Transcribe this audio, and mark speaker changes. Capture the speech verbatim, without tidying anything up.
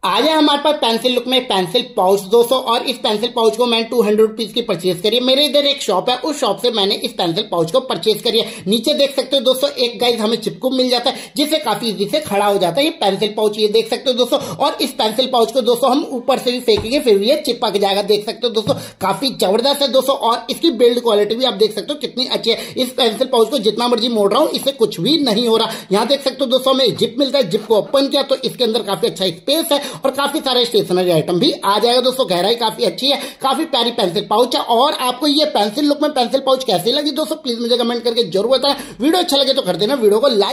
Speaker 1: आज है हमारे पास पेंसिल लुक में पेंसिल पाउच दोस्तों, और इस पेंसिल पाउच को मैंने टू हंड्रेड रुपीज की परचेज करी है। मेरे इधर एक शॉप है, उस शॉप से मैंने इस पेंसिल पाउच को परचेज करी है। नीचे देख सकते हो दोस्तों एक गाइस हमें चिपकू मिल जाता है, जिससे काफी इजी से खड़ा हो जाता है ये पेंसिल पाउच। ये देख सकते हो दोस्तों, और इस पेंसिल पाउच को दोस्तों हम ऊपर से भी फेंकेंगे फिर भी ये चिपक जाएगा। देख सकते हो दोस्तों काफी जबरदस्त है दोस्तों, और इसकी बिल्ड क्वालिटी भी आप देख सकते हो कितनी अच्छी है। इस पेंसिल पाउच को जितना मर्जी मोड़ रहा हूं इससे कुछ भी नहीं हो रहा। यहाँ देख सकते हो दोस्तों हमें जिप मिलता है, जिप को ओपन किया तो इसके अंदर काफी अच्छा स्पेस है और काफी सारे स्टेशनरी आइटम भी आ जाएगा दोस्तों। गहराई काफी अच्छी है, काफी प्यारी पेंसिल पाउच है। और आपको ये पेंसिल लुक में पेंसिल पाउच कैसी लगी दोस्तों, प्लीज मुझे कमेंट करके जरूर बताएं। वीडियो अच्छा लगे तो कर देना वीडियो को लाइक।